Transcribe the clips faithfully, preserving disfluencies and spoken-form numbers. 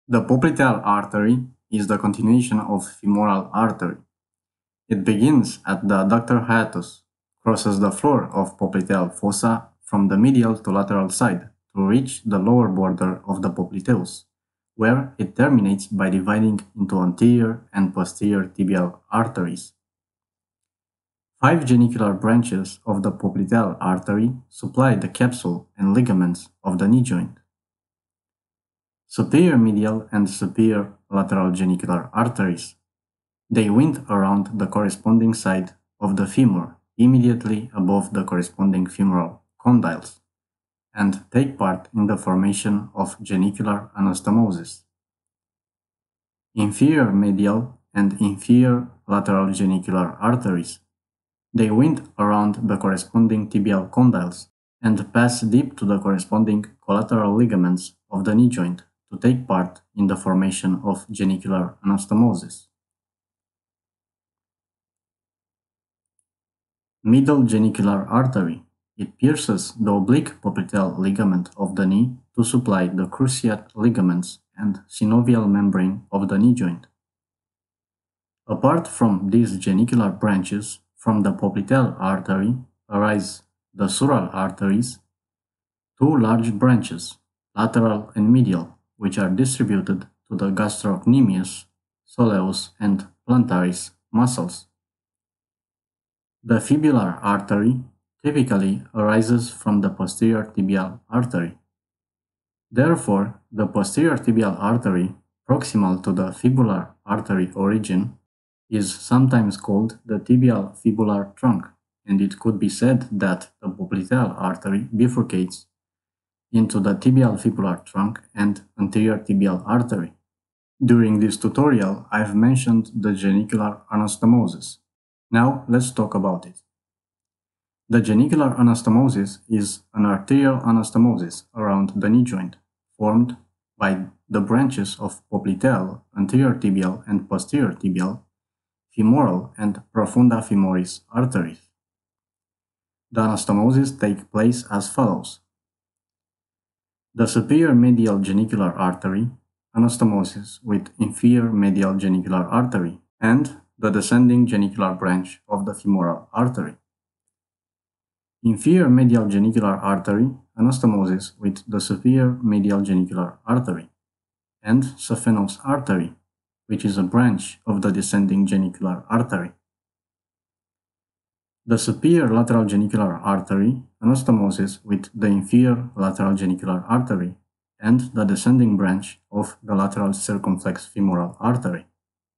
The popliteal artery is the continuation of femoral artery. It begins at the adductor hiatus, crosses the floor of popliteal fossa from the medial to lateral side to reach the lower border of the popliteus, where it terminates by dividing into anterior and posterior tibial arteries. Five genicular branches of the popliteal artery supply the capsule and ligaments of the knee joint. Superior medial and superior lateral genicular arteries. They wind around the corresponding side of the femur, immediately above the corresponding femoral condyles, and take part in the formation of genicular anastomosis. Inferior medial and inferior lateral genicular arteries. They wind around the corresponding tibial condyles and pass deep to the corresponding collateral ligaments of the knee joint to take part in the formation of genicular anastomosis. Medial genicular artery. It pierces the oblique popliteal ligament of the knee to supply the cruciate ligaments and synovial membrane of the knee joint. Apart from these genicular branches, from the popliteal artery arise the sural arteries, two large branches, lateral and medial, which are distributed to the gastrocnemius, soleus, and plantaris muscles. The fibular artery typically arises from the posterior tibial artery. Therefore, the posterior tibial artery, proximal to the fibular artery origin, is sometimes called the tibial fibular trunk, and it could be said that the popliteal artery bifurcates into the tibial fibular trunk and anterior tibial artery. During this tutorial, I've mentioned the genicular anastomosis. Now let's talk about it. The genicular anastomosis is an arterial anastomosis around the knee joint, formed by the branches of popliteal, anterior tibial and posterior tibial, femoral and profunda femoris arteries. The anastomosis takes place as follows. The superior medial genicular artery, anastomosis with inferior medial genicular artery, and the descending genicular branch of the femoral artery. Inferior medial genicular artery, anastomosis with the superior medial genicular artery, and saphenous artery, which is a branch of the descending genicular artery. The superior lateral genicular artery, anastomosis with the inferior lateral genicular artery, and the descending branch of the lateral circumflex femoral artery.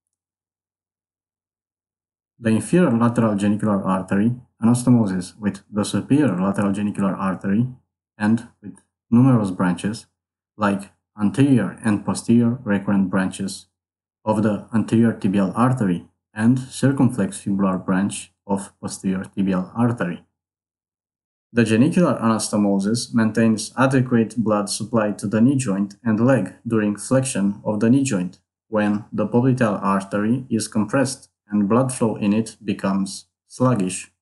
The inferior lateral genicular artery, anastomosis with the superior lateral genicular artery, and with numerous branches, like anterior and posterior recurrent branches of the anterior tibial artery and circumflex fibular branch of posterior tibial artery. The genicular anastomosis maintains adequate blood supply to the knee joint and leg during flexion of the knee joint, when the popliteal artery is compressed and blood flow in it becomes sluggish.